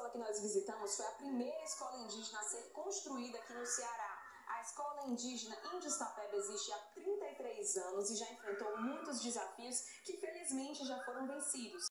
escola que nós visitamos foi a primeira escola indígena a ser construída aqui no Ceará. A escola indígena Índios Tapeba existe há 33 anos e já enfrentou muitos desafios que felizmente já foram vencidos.